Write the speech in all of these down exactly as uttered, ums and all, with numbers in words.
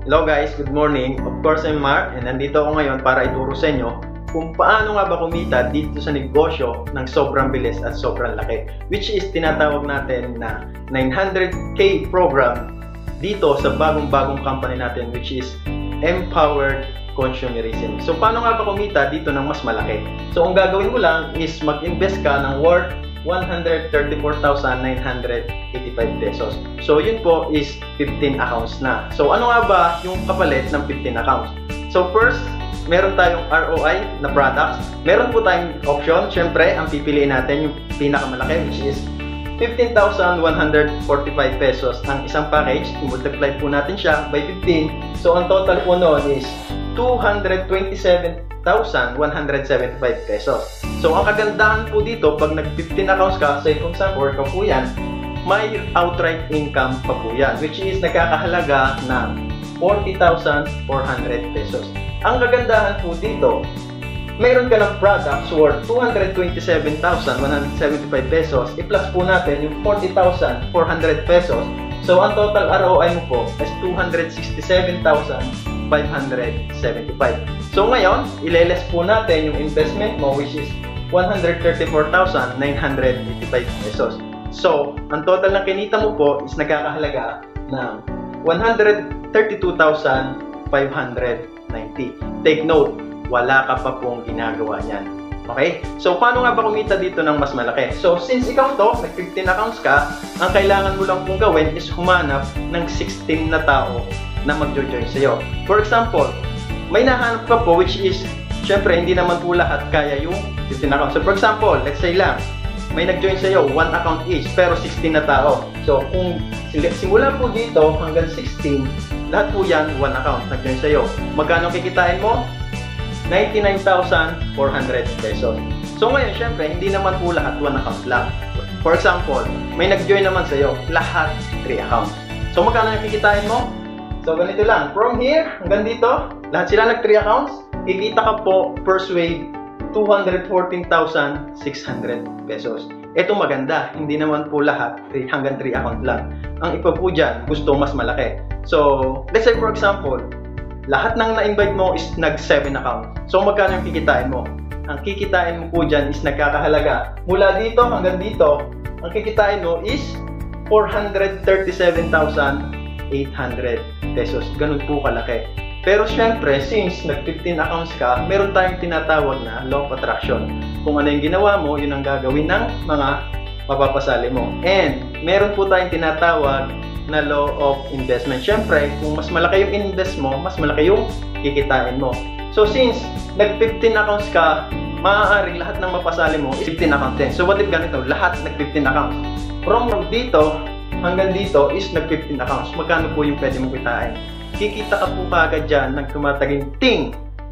Hello guys, good morning. Of course, I'm Mark and nandito ako ngayon para ituro sa inyo kung paano nga ba kumita dito sa negosyo ng sobrang bilis at sobrang laki, which is tinatawag natin na nine hundred K program dito sa bagong-bagong company natin, which is Empowered Consumerism. So paano nga ba kumita dito ng mas malaki? So ang gagawin mo lang is mag-invest ka ng worth one hundred thirty-four thousand nine hundred eighty-five pesos. So yun po is fifteen accounts na. So ano nga ba yung kapalit ng fifteen accounts? So first, meron tayong R O I na products. Meron po tayong option. Syempre, ang pipiliin natin yung pinakamalaki, which is fifteen thousand one hundred forty-five pesos ang isang package. I-multiply po natin siya by fifteen. So ang total po noon is two hundred twenty-seven thousand one hundred seventy-five pesos. So ang kagandahan po dito, pag nag fifteen accounts ka, say kung saan work ka po yan, may outright income pa po yan, which is nagkakahalaga ng forty thousand four hundred pesos. Ang kagandahan po dito, mayroon ka ng products worth two hundred twenty-seven thousand one hundred seventy-five pesos, i-plus po natin yung forty thousand four hundred pesos. So ang total R O I mo po is two hundred sixty-seven thousand five hundred seventy-five. So ngayon, ile-less po natin yung investment mo, which is one hundred thirty-four thousand nine hundred eighty-five pesos. So, ang total na kinita mo po is nagkakahalaga ng one hundred thirty-two thousand five hundred ninety. Take note, wala ka pa pong ginagawa niyan. Okay? So, paano nga ba kumita dito ng mas malaki? So, since ikaw to, nag fifteen accounts ka, ang kailangan mo lang pong gawin is humanap ng sixteen na tao na mag-join sa'yo. For example, may nahanap ka po which is, syempre, hindi naman po lahat kaya yung fifteen accounts. So, for example, let's say lang, may nag-join sa'yo, one account each, pero sixteen na tao. So, kung simula po dito hanggang sixteen, lahat po yan, one account, nag-join sa'yo. Magkano kikitain mo? ninety-nine thousand four hundred pesos. So, ngayon, syempre, hindi naman po lahat one account lang. For example, may nag-join naman sa'yo, lahat three accounts. So, magkano yung kikitain mo? So, ganito lang. From here, hanggang dito, lahat sila nag three accounts, kikita ka po, first wave, two hundred fourteen thousand six hundred pesos. Ito maganda, hindi naman po lahat three, hanggang three account lang. Ang iba po dyan, gusto mas malaki. So, let's say for example, lahat ng na-invite mo is nag seven account. So, magkano yung kikitain mo? Ang kikitain mo po dyan is nagkakahalaga. Mula dito hanggang dito, ang kikitain mo is four hundred thirty-seven thousand eight hundred pesos. Ganun po kalaki. Pero syempre, since nag fifteen accounts ka, meron tayong tinatawag na law of attraction. Kung ano yung ginawa mo, yun ang gagawin ng mga mapapasali mo. And meron po tayong tinatawag na law of investment. Syempre, kung mas malaki yung invest mo, mas malaki yung kikitain mo. So since nag fifteen accounts ka, maaaring lahat ng mapasali mo is fifteen accounts din. So what if ganito? Lahat nag fifteen accounts. From dito hanggang dito is nag fifteen accounts. Magkano po yung pwede mong kitain? Kikita ka po kagad dyan ng tumataginting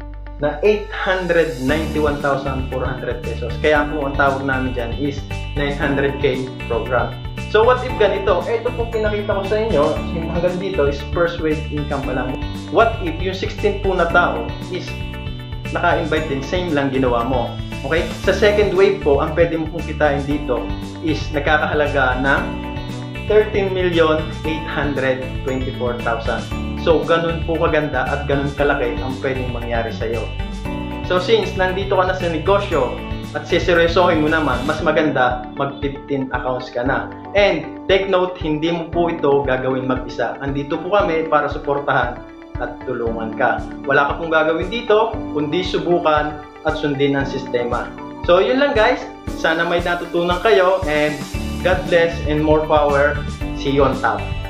na eight hundred ninety-one thousand four hundred pesos. Kaya po ang tawag namin dyan is nine hundred K program. So what if ganito? Ito po pinakita ko sa inyo, hanggang dito is first wave income pa lang. What if yung sixteen po na tao is naka-invite din, same lang ginawa mo. Okay? Sa second wave po, ang pwede mo pong kitain dito is nakakahalaga ng thirteen million eight hundred twenty-four thousand. So, ganun po kaganda at ganun kalaki ang pwedeng mangyari sa'yo. So, since nandito ka na sa negosyo at siseryosohin mo naman, mas maganda mag fifteen accounts ka na. And, take note, hindi mo po ito gagawin mag-isa. Andito po kami para suportahan at tulungan ka. Wala ka pong gagawin dito, kundi subukan at sundin ang sistema. So, yun lang guys. Sana may natutunan kayo and God bless and more power. See you on top.